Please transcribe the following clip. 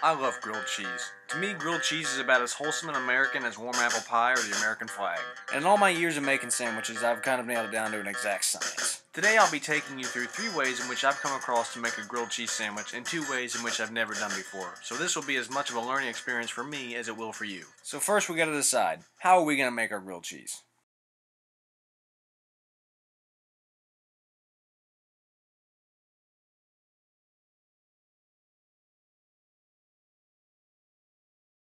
I love grilled cheese. To me, grilled cheese is about as wholesome and American as warm apple pie or the American flag. And in all my years of making sandwiches, I've kind of nailed it down to an exact science. Today I'll be taking you through 3 ways in which I've come across to make a grilled cheese sandwich and 2 ways in which I've never done before. So this will be as much of a learning experience for me as it will for you. So first we gotta decide, how are we gonna make our grilled cheese?